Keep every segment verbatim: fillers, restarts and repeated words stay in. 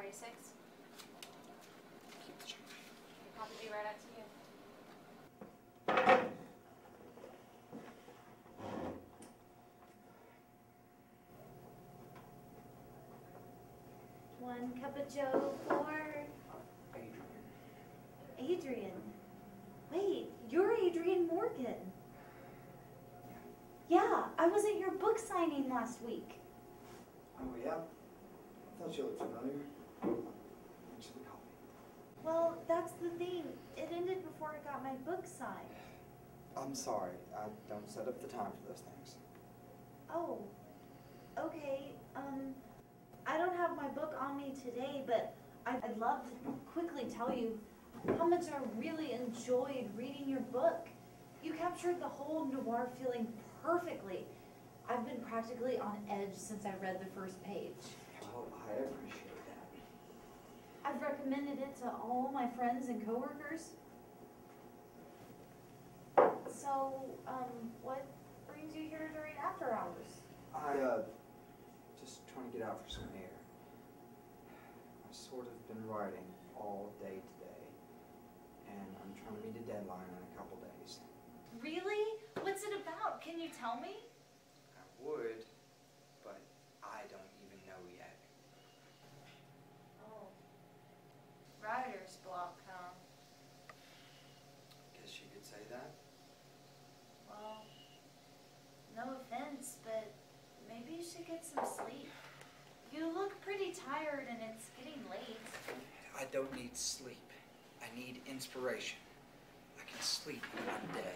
thirty-six. I'll be right out to you. One cup of joe for Adrian. Adrian. Wait, you're Adrian Morgan. Yeah, I was at your book signing last week. Oh, yeah? I thought you looked familiar. Thanks for the coffee. Well, that's the thing. It ended before I got my book signed. I'm sorry. I don't set up the time for those things. Oh, okay. Um, I don't have my book on me today, but I'd love to quickly tell you how much I really enjoyed reading your book. You captured the whole noir feeling perfectly. I've been practically on edge since I read the first page. Well, I appreciate that. I've recommended it to all my friends and coworkers. So, um, what brings you here during after hours? I, uh, just trying to get out for some air. I've sort of been writing all day today, and I'm trying to meet a deadline in a couple days. Really? What's it about? Can you tell me? I would, but I don't even know yet. Oh. Writer's block, huh? Guess you could say that. Well, no offense, but maybe you should get some sleep. You look pretty tired and it's getting late. I don't need sleep. I need inspiration. I can sleep when I'm dead.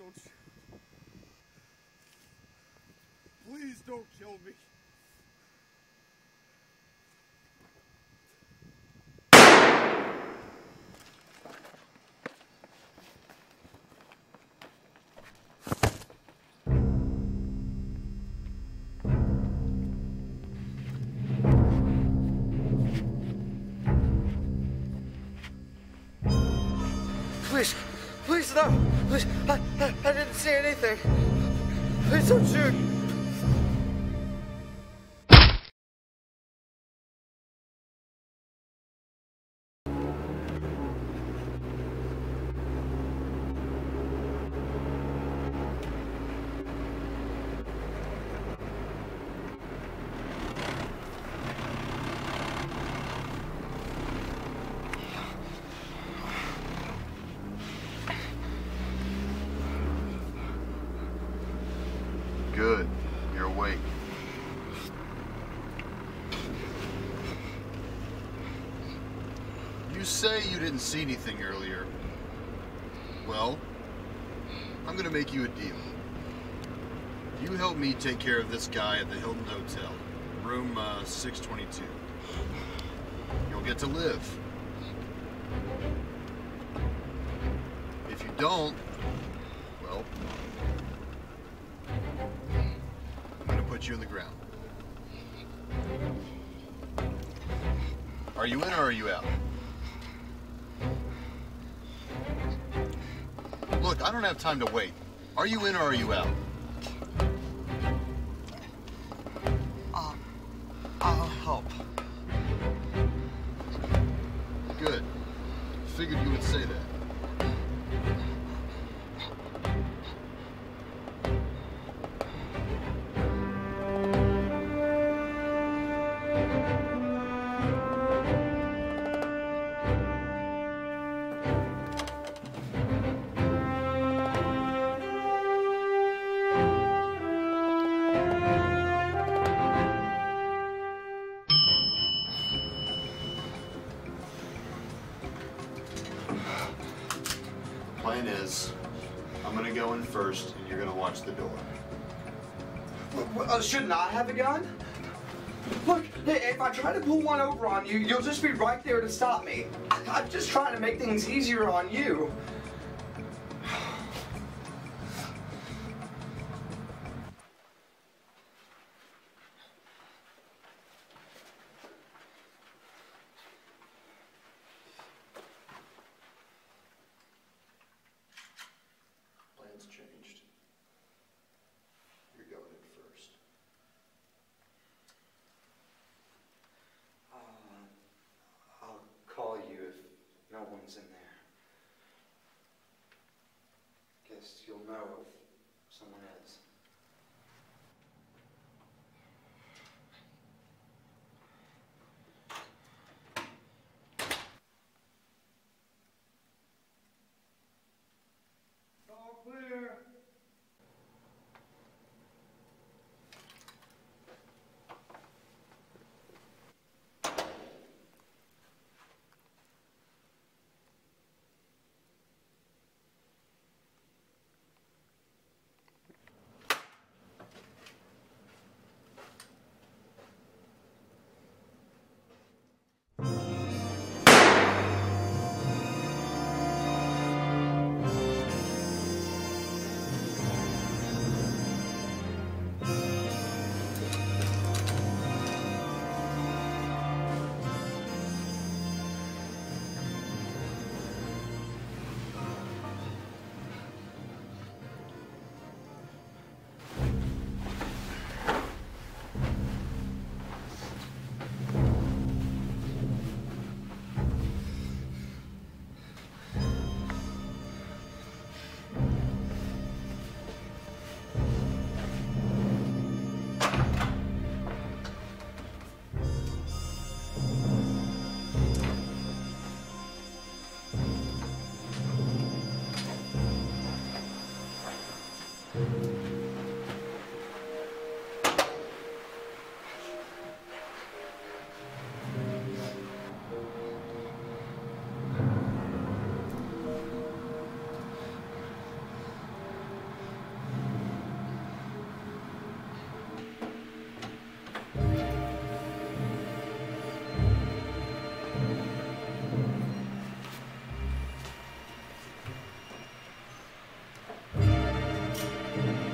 Don't you? Please don't kill me. Please, please, no. Please, I, I, I didn't see anything. Please don't shoot. Good. You're awake. You say you didn't see anything earlier. Well, I'm gonna make you a deal. You help me take care of this guy at the Hilton Hotel, room uh, six twenty-two. You'll get to live. If you don't, well, I'm gonna put you in the ground. Are you in or are you out? Look, I don't have time to wait. Are you in or are you out? Uh, I'll help. Good. Figured you would say that. Plan is, I'm gonna go in first, and you're gonna watch the door. Uh, shouldn't I have a gun? Look, if I try to pull one over on you, you'll just be right there to stop me. I I'm just trying to make things easier on you. Plan's changed. You're going in first. Uh, I'll call you if no one's in there. Guess you'll know if someone is. All clear. Bye.